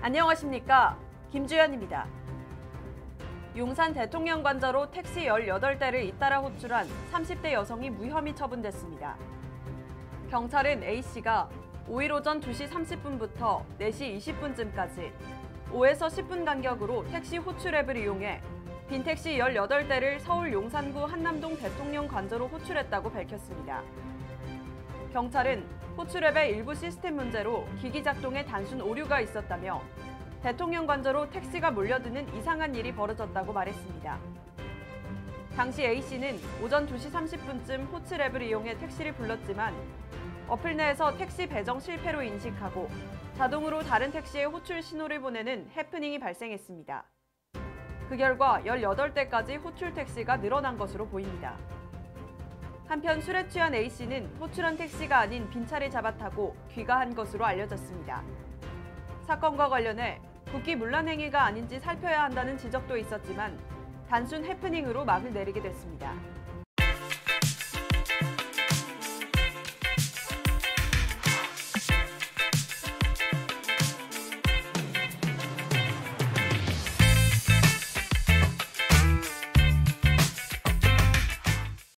안녕하십니까, 김주연입니다. 용산 대통령 관저로 택시 18대를 잇따라 호출한 30대 여성이 무혐의 처분됐습니다. 경찰은 A씨가 5일 오전 2시 30분부터 4시 20분쯤까지 5에서 10분 간격으로 택시 호출 앱을 이용해 빈택시 18대를 서울 용산구 한남동 대통령 관저로 호출했다고 밝혔습니다. 경찰은 호출앱의 일부 시스템 문제로 기기 작동에 단순 오류가 있었다며 대통령 관저로 택시가 몰려드는 이상한 일이 벌어졌다고 말했습니다. 당시 A씨는 오전 2시 30분쯤 호출앱을 이용해 택시를 불렀지만 어플 내에서 택시 배정 실패로 인식하고 자동으로 다른 택시에 호출 신호를 보내는 해프닝이 발생했습니다. 그 결과 18대까지 호출 택시가 늘어난 것으로 보입니다. 한편 술에 취한 A씨는 호출한 택시가 아닌 빈차를 잡아타고 귀가한 것으로 알려졌습니다. 사건과 관련해 국기문란 행위가 아닌지 살펴야 한다는 지적도 있었지만 단순 해프닝으로 막을 내리게 됐습니다.